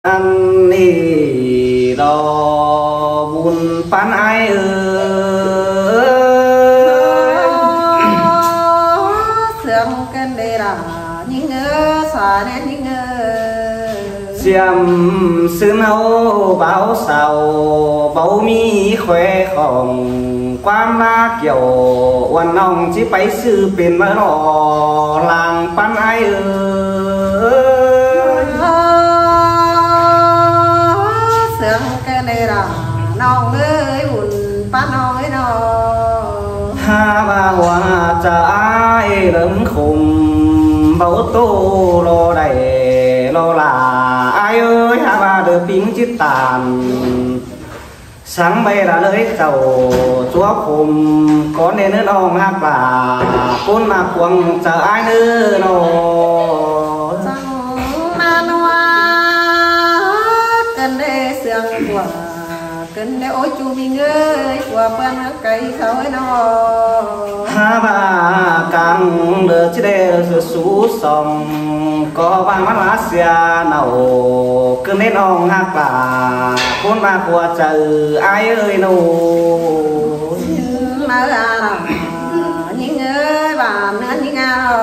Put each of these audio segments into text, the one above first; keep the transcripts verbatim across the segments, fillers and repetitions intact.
anh đi đò buồn phán ai ơi sương cơn đây là những ngơ xóa nét những ngơ xem sương hâu báo sầu bầu mi khoe khổng quan la kiểu quan ông chỉ phải sư bên mà nó làng phán ai ơi sương cơn đây là nong ơi buồn phán nong ơi nó ha ba hoa cha ai lớn khùng bầu tô lo đầy lo là ai ơi ha ba được tiếng chít tàn sáng bay đã lấy tàu chúa khùng có nên nữa đâu hát là côn là quăng chờ ai nữa nó chẳng nan hoa cần để sương của cần để ôi chú mình ơi của bên cây khâu ấy nó ha ba càng được chứ đây sự sú sòng có ba mắt lá xia nào cứ nên ông hát là con ba của trời ai ơi đâu mơ à những ơi bà nữa những à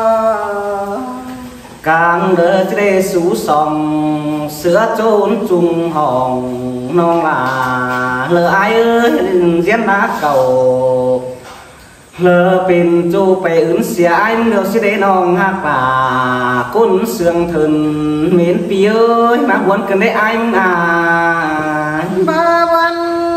càng được chứ đây sú sòng sữa trốn trùng hồng non là lỡ ai ơi diễn đá cầu lỡ bên châu bè ứng xia anh được sẽ đến nong hát là côn sương thần miền pi ơi mà muốn cần đấy anh à baวัน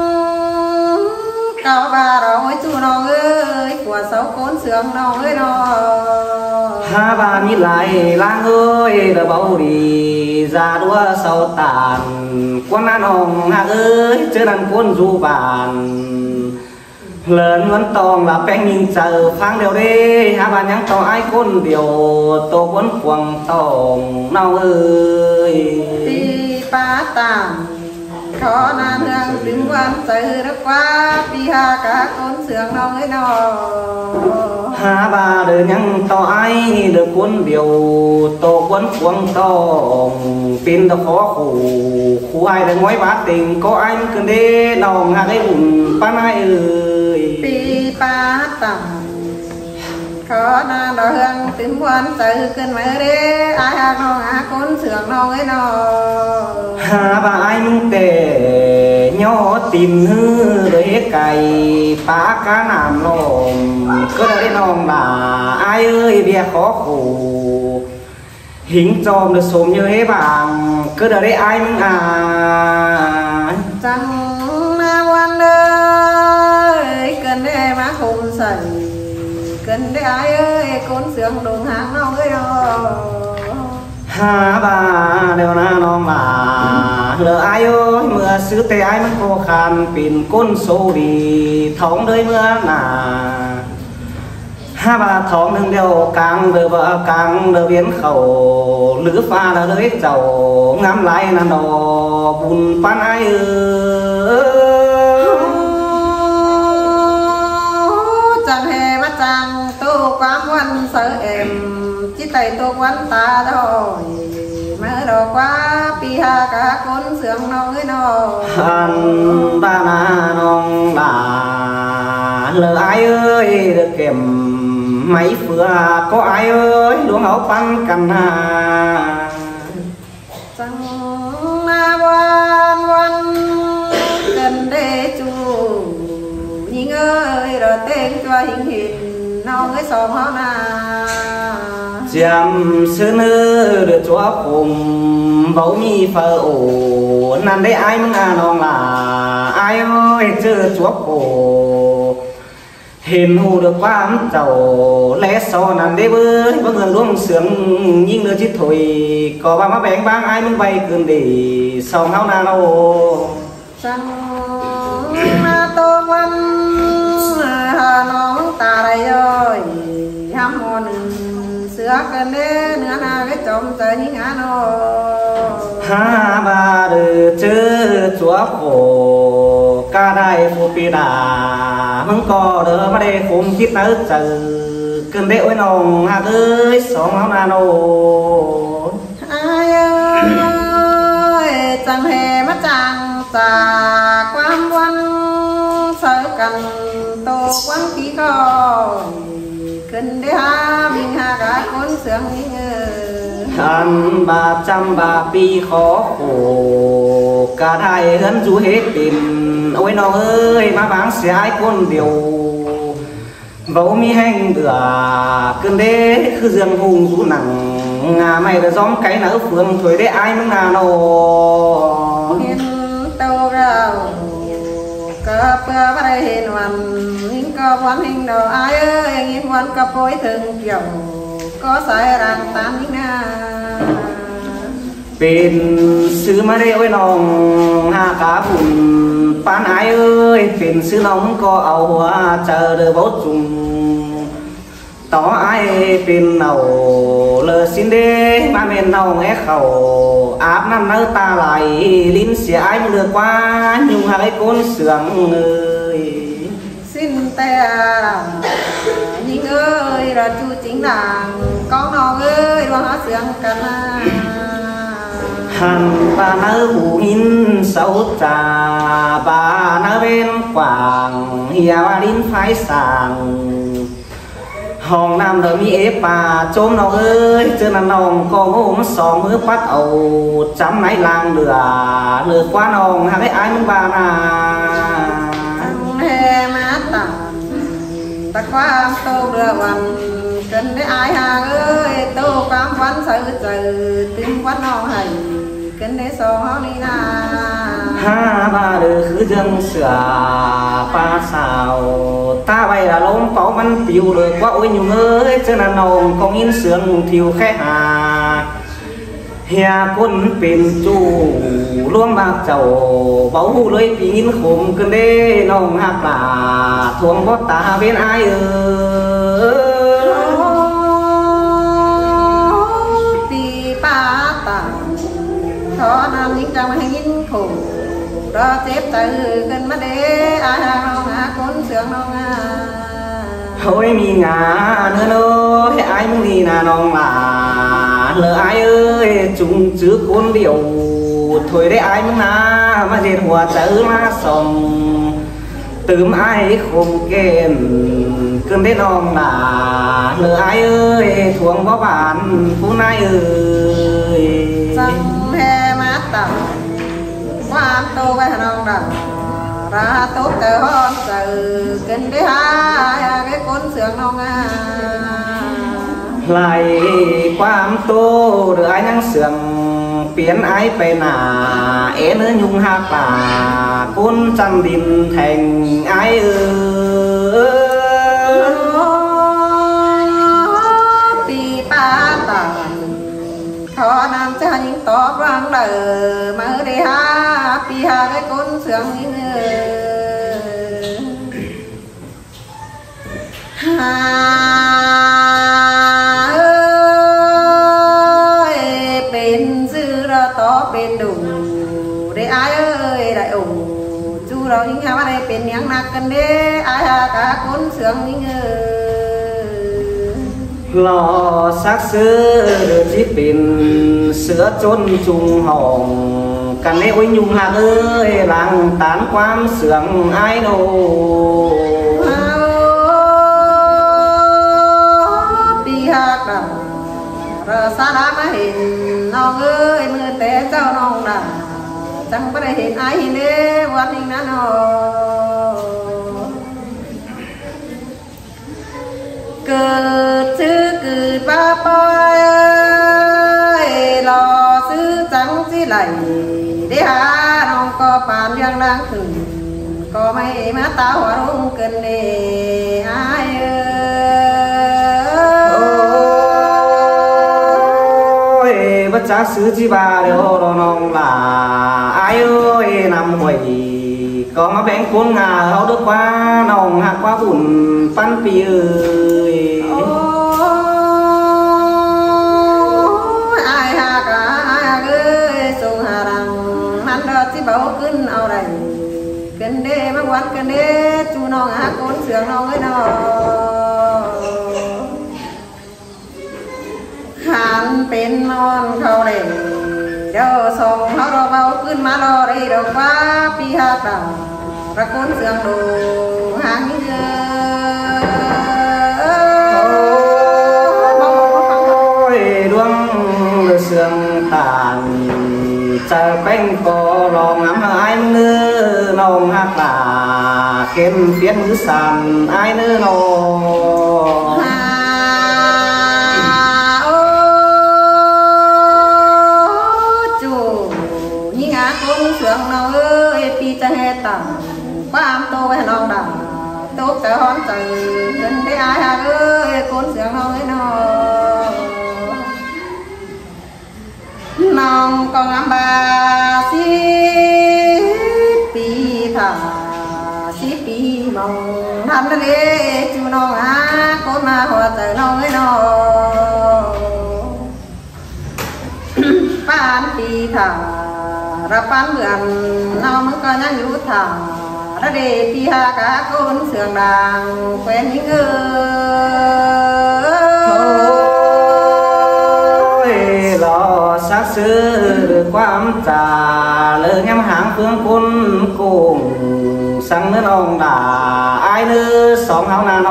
cao ba rồi chú nong ơi của sáu côn sương nong ơi nó ha ba mi lại lang ơi đã bao đi ra đua sau tàn quan an hồng hát ơi chơi đàn côn du bàn lớn vẫn tòng là bèn nhìn chờ phang đều đi ha bà nhắn to ai côn điều tô quấn quăng tòng nào ơi đi ba tàn khó nan hương đứng quan từ đất quá đi ha cả côn sương nong ấy nó ha bà đời nhắn to ai được cuốn điều tô quấn quăng tòng pin đâu khó khổ khu ai đang ngoái bá tình có anh cần đi nòng ha cái bùn pan ai ơi đi ba tàn khó nan đó hương đứng quan từ cơn mơ đi ai ha nó ngã côn sương nong ấy nó ha bà anh để nhỏ tìm hư để cày phá cá nằm lồm cứ đây nòng là ai ơi bia khó khổ hình tròm được sớm như thế bằng cứ đây anh à chẳng quan ơi cần để má khùng sẩy cần để ai ơi côn sương đường hàng nong ấy đó ha bà đều na non là lỡ ai ơi mưa xứ tê ai mới khó khăn pin côn số đi thống đời mưa là ha bà thống đừng đều càng đời vợ càng đời biến khẩu lữ pha là đời giàu ngắm lại là nó bùn pan ai ơi chẳng hề mắt chẳng tô quá quan sợ em chỉ tay tô quán ta thôi mơ đồ quá pi ha cả côn sương nong ấy nó anh ta na non là lỡ ai ơi được kèm mấy phưa có ai ơi luống áo pan cần à chẳng ma quan quan cần để chú nhìn ơi rồi tên cho hình hình nong ấy sòng hóa na chăm sư nữ được chúa cùng bầu mi phở ổ nằm đấy ai mừng à non là ai ơi chưa chúa cổ hiền hù được qua ấm tàu lẽ so nằm đấy bơi bao người luôn sướng nhìn nữa chứ thôi có ba má bén bang ai mừng bay cường để sòng áo na đâu chẳng ma tô văn hà nó ta đây rồi ham mòn sữa cần đế nữa na cái chồng tới những ngã nó ha ba đời chữ chúa khổ ca đại phù pi đà mong có đỡ mà để khủng kiếp nỡ chờ cần để ôi nồng ha ơi sống áo na nô ai ơi จังเฮมาจังจากความวันเสือกันโตวันที่ก็ขึ้นได้หาวิ่งหากะคนเสืองนี่เออทันบาจำบาปีขอโอกาไทยเฮินจูเฮ็ดปินโอ้ยน้องเอ้ยมาบางเสียไอ้คนเดียวเบามีแห้งเดือขึ้นเด้คือเรื่องหงสูหนังงาไม่ได้ซ้อมไก่หนาเฟืองถอยได้ไอ้มึงนาโนเห็นเต้าเราก็เพื่อไม่ได้เห็นวันยิ่งก็วันยิ่งดอกไอ้เอ้ยยิ่งวันก็โปรยถึงเกี่ยวก็สายรังตามยิ่งนาเป็นซื้อมาได้ไว้น้องหากาบุญปานไอ้เอ้ยเป็นซื้อน้องก็เอาหัวเจอเดือบจุงต่อไอ้เป็นเอาเลยสินเดมาเมนเอาแง่เขาอาบน้ำเนื้อตาไหลลิ้นเสียไอ้เลือกว่ายุ่งหาไอ้ก้นเสื่องเอ้ยสิ้นแต่ยิ่งเอ้ยเราจูจริงดังก้องน้องเอ้ยว่าหาเสื่องกันนะหันบาเนื้อหูหินเสาจ่าบาเนื้อเป็นกว่างเหี่ยวลิ้นไฟสั่งห้องน้ำเดิมมีเอป่าโจมน้องเอ้ยเจอน้องก็โง่มาสองมือปัดเอาจำไหนลางเดือเลือกว่าน้องหาได้ไอ้มึงบานาเฮมาตาตะความโตเรือวันกันได้ไอ้หาเอ้ยโตความวันใส่เจอตึงวันน้องให้กันได้สองเฮานี่นาห้าบาเดือคือจังเสือปลาสาวตาใบละล้มเป่ามันปิวเลยว่าโอ้ยอยู่เอ้ยเจ้าน้องก็ยินเสืองทิวแค่หาเฮียคนเป็นจูร่วมบากเจ้าเบาเลยปีนขมกันเด้น้องหักปลาทวงบ่ตาเป็นไอเออตีป้าตาขอนำยิ่งจังมาให้ยินขมรอเจ็บใจกันมาเด้อาหาน้องหาคนเสืองน้องอ่ะเฮ้ยมีงาเนื้อเนื้อให้ไอ้มึงนี่นะน้องหลาเลยไอ้เอ้ยจุงจื้อคนเดียวถอยได้ไอ้มึงนะมาเจ็ดหัวเจอมาส่งตื่มไอ้คมเกณฑ์เกินได้น้องหลาเลยไอ้เอ้ยทวงบ่บานผู้นายเอ้ยจังแห่มาตังความโตไปน้องดังราโตเตอฮอนเสือกันได้หาไอ้คนเสืองน้องอ่ะไหลความโตหรือไอ้ยังเสืองเปลี่ยนไอ้ไปหนาเอ๋เนื้อยุงหาป่าคุณจันดินแทงไอ้เออปีป้าตาขอนำจะยิ่งตอบรังเดิมมาได้หาปีหาไอ้คนเสืองนี่เออหาเป็นดูได้ไอ้เอ้ยได้โอ้จูเรายิ่งหาว่าได้เป็นยังหนักกันเด้ไอ้หากะคนเสืองยิ่งเออหล่อซักซื้อที่เป็นเสือจนจุงห่องกันเล่ยยุ่งหักเอ้ยหลังตานความเสืองไอ้โนปีหักดังเราสาระมาเห็นน้องเอ้ยมือแต่เจ้าน้องด่าจังไม่ได้เห็นไอ้เด้วันนี้นะน้องเกิดซื้อเกิดบ้าปอยรอซื้อจังสิไหลได้หาน้องก็ปานยังดังขึ้นก็ไม่มาตาหัวรุ่งเกินเด้ไอ้เอ้จักซื้อจีบาเดียวรอน้องลาไอ้เอ้ยนำหวยก็มาแบ่งคนงาเขาด้วยว่าน้องหักว่าบุญปั้นปีเอ้ยไอ้หักไอ้หักเอ้ยส่งหาดังมันรอที่เบาขึ้นเอาได้กันเด้มาวันกันเด้จูน้องหักคนเสืองน้องเอ้ยน้องหันเป็นนอนเขาเลยเดี๋ยวส่งเขาเราเบาขึ้นมาเราได้ดอกว่าปีหาตาระคนเสียงดูหางเยอะดวงเสียงตานจะเป็นก็ลองน้ำหายมือนองหักตาเข้มเพี้ยนมือสั่นไอ้เนื้อนองโอ้จูยิ่งอาคนเสียงน้องเอ้ยปีจะให้ต่างความโตให้น้องด่าโตแต่หอนใจเงินได้อายหาเอ้ยคนเสียงน้องไอ้น้องน้องก็งามบาสิปีถ่าสิปีมองทันทะเลจูน้องอาคนมาหัวใจน้องไอ้น้องปานปีถ่ารับปานเบื่อน้องมึงก็ยังอยู่ถ่าระเดปีหากาคนเสียงดังแฟนยิ่งเอ้ยรอสักซื้อความจ่าเลยย้ำหางเพื่องคุณกุ้งสั่งเนื้อน้องด่าไอ้เนื้อสองเอานาโน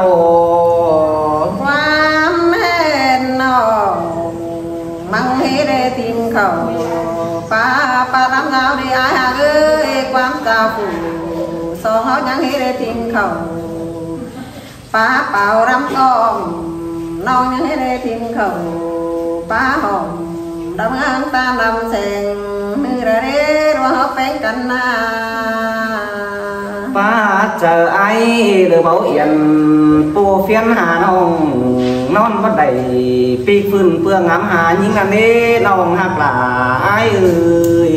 ความแม่น้องมังเฮได้ทิ้งเขาป้าป้าทำเงาได้ไอ้หาเอ้ยความจ่าผู้สองเขายังเฮได้ทิ้งเขาป้าเป่ารำก้อมน้องยังเฮได้ทิ้งเขาป้าหอมดำงานตาดำแสงมือระเร่รัวเขาเป็นกันนาป้าเจอไอ้เดือเบาเอียนปูเฟียนหาน้องนอนบัดใดปีฟื้นเปลืองงามหายิ่งอันนี้น้องหักหลาไอ้เอ้ย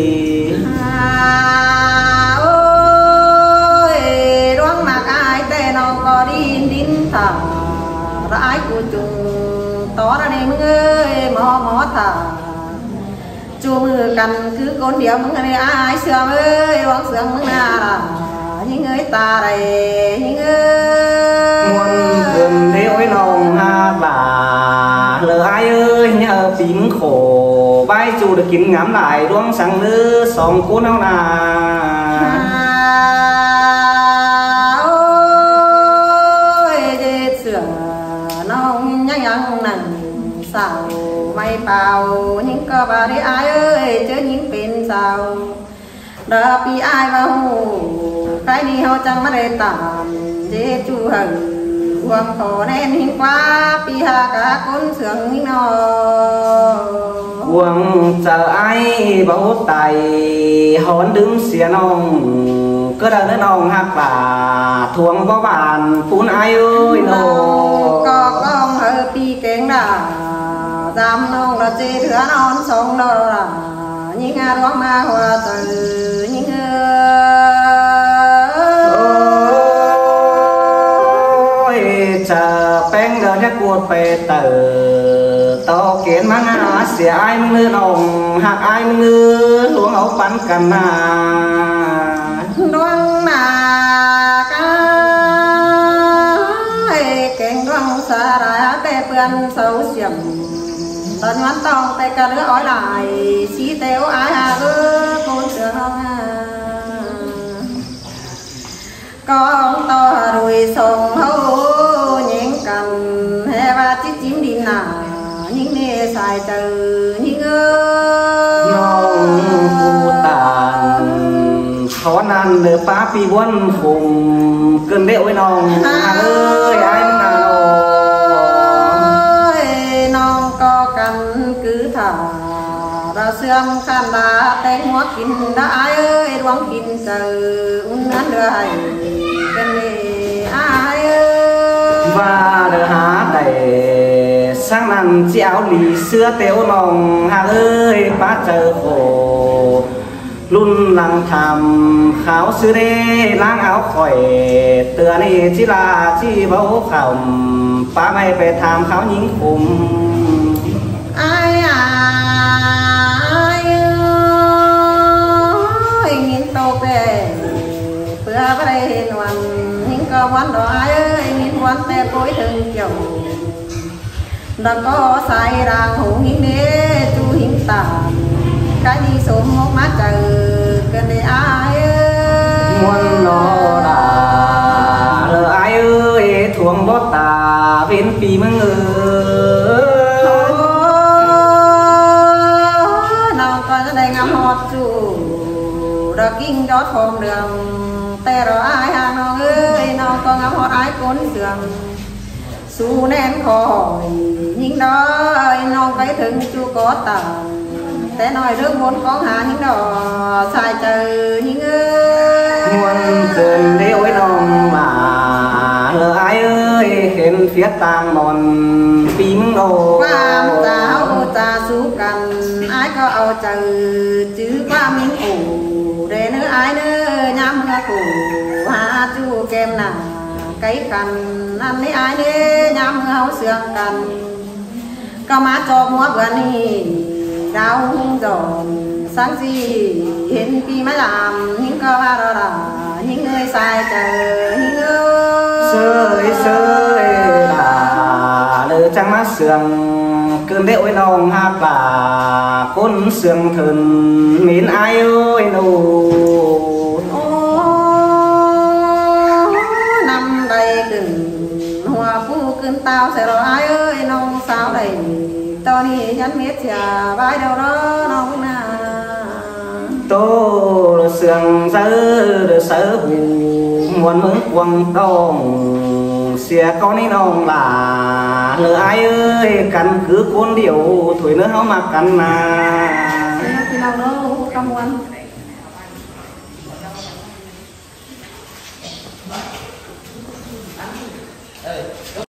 โอ้ยดวงมากายแต่น้องก็ดินดินถ่าร้ายกูจุงต่อระเนมึงเอ้ยหมอหมอถ่าจูมือกันคือคนเดียวมึงไอ้อายเสื่อมเอ้ยหวังเสื่อมมึงน่าล่ะยิ่งเอ้ยตาไรยิ่งเอ้ยมวนเกินเดียวไอ้น้องหาบ่าเลยไอ้เอ้ยเนี่ยปิ้งโขใบจูได้กินงามหลายดวงสั่งเนื้อสองคู่เอานาโอ้ยเด็ดเสือน้องยังยังนั่งสาวไม่เป่ายิ่งก็บาได้อายเอ้ยเจอยิ่งเป็นสาวดาปีอายว่าหูใครนี่เขาจังมาได้ตามเด็ดจูหังหวังขอแน่นหิ้งกว่าปีหากาคนเสืองนิ่งนอหวังเจอไอ้เบาไตหอนดึงเสียน้องก็ได้เนื้อน้องหักป่าทวงบ่บานปูนไอ้เอ้ยน้องก็กล้องเฮอปีเก่งด่าจำน้องเราเจเถื่อนอนสองดอล่ะยิ่งอาร้องมาหัวใจยิ่งเออจะแป้งเดินจะกวดไปเตอต่อเกณฑ์มังอาเสียไอ้มึงเนื้อน้องหักไอ้มึงเนื้อหลวงเอาปันกันนาดวงนากายเก่งดวงสาระแต่เพื่อนเสาเสียมตอนวันต้องแต่กระเรืออ้อยลายสีเตียวอายหาเออคนเสือห้องกองต่อรวยส่งเขาแย่งกันแห่ว่าจิจิ้มดินหนายิ่งเนสายเจอยิ่งเออน้องผู้ตานขอนันเดือป้าปีวันคงเกินเดี่ยวไว้น้องเอ้ยไอ้มึงนาน้องก็กันคือถ่าเราเสื่อมขันดาแต่หัวกินได้เอ้ยดวงกินเจออุ่นนั้นเดือดเป็นเอ้ยว่าเดือหาได้sang nằm chéo lì xưa téo lòng hà ơi bát chờ khổ luôn lăng thầm kháo xưa đê lang áo khỏi tựa này chỉ là chỉ bấu khẩm phá mày về tham kháo nhính khùng ai ai ơi nhìn tô về bữa đây hoàn những cơ quan đó ai ơi nhìn quan tê bối thân chồng đã có sai ràng hữu hiến đế chú hiến tàn cái đi xuống một má trời cần để ai muôn nó đã lỡ ai ơi thuồng bót tà viên phì mừng ơi nào còn ở đây ngắm hót chủ đã kinh gió thơm đường tè rồi ai hàng nó ơi nào còn ngắm hót ai cuốn giường su nén khỏi những đó nó cái thường chưa có tàn té nói nước muốn con hà những đó xài trời những ơi muôn dần đi ôi nông mà lỡ ai ơi khen phía tàng mòn phím ô qua giáo ta su cần ai có ao trời chứ qua miếng ủ để nữa ai nữa nhắm ngã củ hà chu kem nào cái cần ăn lấy ai nữa nhắm ngáo xương cần có má cho mua bữa đi đau giòn sáng gì hiện khi mới làm những cơ ba đó là những người sai trời những người sơi sơi là lỡ trăng má sương cơn đeo ôi nông hát là côn sương thần mến ai ơi nô năm đây cừng hoa phu cơn tao sẽ rồi ai ơi nông sao đây tôi đi nhắn miết chả vai đâu đó nông na tô sương sơ sơ hù muốn mướn quăng tông xìa con đi nông là lỡ ai ơi căn cứ cuốn điều tuổi nữa không mà căn mà thì nào đâu không quan